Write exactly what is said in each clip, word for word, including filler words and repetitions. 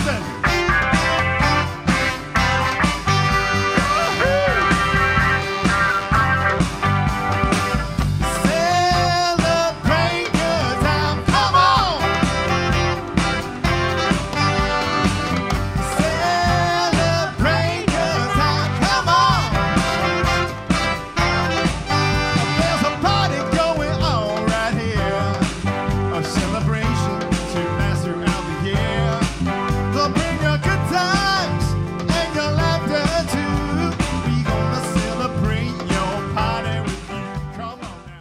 Listen. Celebrate good time. Come on. Celebrate good time. Come on. There's a party going on right here. A celebration to last throughout the year. They'll bring you good times and your laughter too. We gonna celebrate your party with you. Come on now.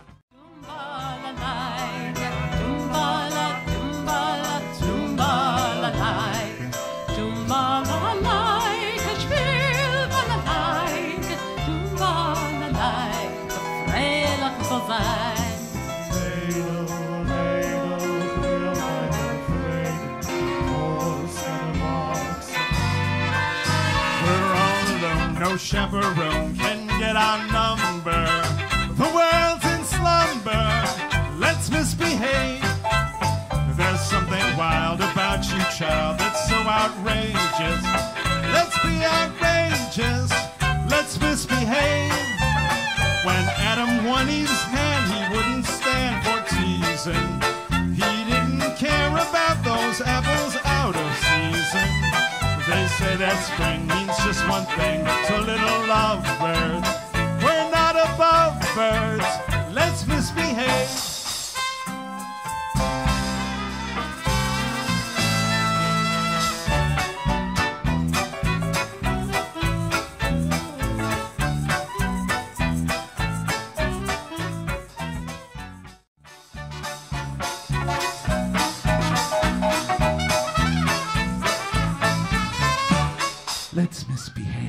We're all alone, no chaperone can get our number. The world's in slumber, let's misbehave. There's something wild about you, child, that's so outrageous. Let's be outrageous, let's misbehave. When Adam won Eve's hand, he wouldn't stand for teasing. He didn't care about those apples out of season. They say that spring means just one thing to little lovebirds. We're not above birds, let's misbehave. Let's misbehave.